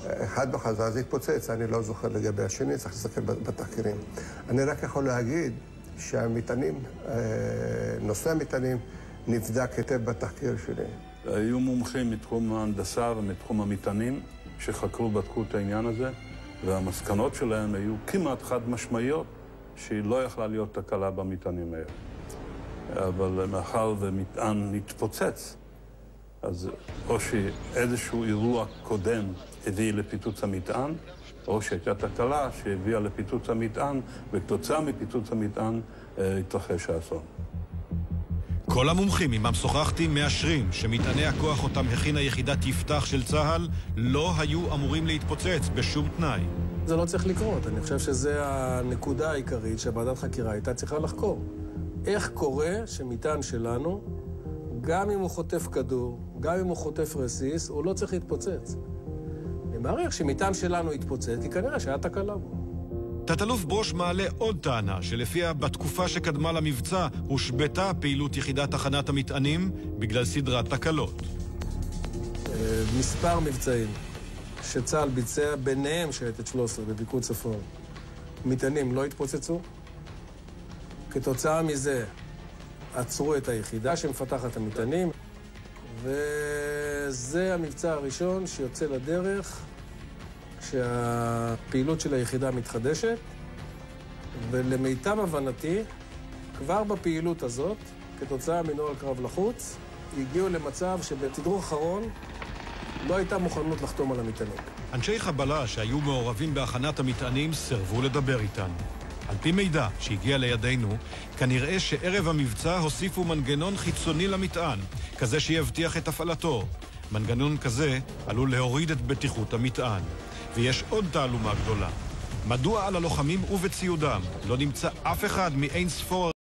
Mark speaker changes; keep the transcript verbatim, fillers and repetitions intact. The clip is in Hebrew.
Speaker 1: אחד בחזרה זה התפוצץ, אני לא זוכר לגבי השני, צריך להסתכל בתחקירים. אני רק יכול להגיד שהמטענים, נושא המטענים נבדק היטב בתחקיר שלי.
Speaker 2: היו מומחים מתחום ההנדסה ומתחום המטענים שחקרו, בדקו את העניין הזה, והמסקנות שלהם היו כמעט חד משמעיות שהיא לא יכלה להיות תקלה במטענים האלה. אבל מאחר ומטען נתפוצץ, אז או שאיזשהו אירוע קודם הביא לפיצוץ המטען, או שהייתה תקלה שהביאה לפיצוץ המטען, וכתוצאה מפיצוץ המטען התרחש האסון.
Speaker 3: כל המומחים עמם שוחחתי מאשרים שמטעני הכוח אותם הכינה יחידת יפתח של צה"ל לא היו אמורים להתפוצץ בשום תנאי.
Speaker 4: זה לא צריך לקרות. אני חושב שזו הנקודה העיקרית שהוועדת חקירה הייתה צריכה לחקור. איך קורה שמטען שלנו, גם אם הוא חוטף כדור, גם אם הוא חוטף רסיס, הוא לא צריך להתפוצץ. אני מעריך שמטען שלנו יתפוצץ, כי כנראה שהיה תקלה בו.
Speaker 3: תת-אלוף ברוש מעלה עוד טענה שלפיה בתקופה שקדמה למבצע הושבתה פעילות יחידת תחנת המטענים בגלל סדרת תקלות.
Speaker 4: מספר מבצעים שצה"ל ביצע ביניהם שייטת שלוש עשרה בפיקוד צפון. מטענים לא התפוצצו. כתוצאה מזה עצרו את היחידה שמפתחת המטענים, וזה המבצע הראשון שיוצא לדרך כשהפעילות של היחידה מתחדשת, ולמיטב הבנתי, כבר בפעילות הזאת, כתוצאה מנוהל קרב לחוץ, הגיעו למצב שבתדרוך אחרון לא הייתה מוכנות לחתום על המטענים.
Speaker 3: אנשי חבלה שהיו מעורבים בהכנת המטענים סרבו לדבר איתנו. על פי מידע שהגיע לידינו, כנראה שערב המבצע הוסיפו מנגנון חיצוני למטען, כזה שיבטיח את הפעלתו. מנגנון כזה עלול להוריד את בטיחות המטען. ויש עוד תעלומה גדולה. מדוע על הלוחמים ובציודם לא נמצא אף אחד מאין ספור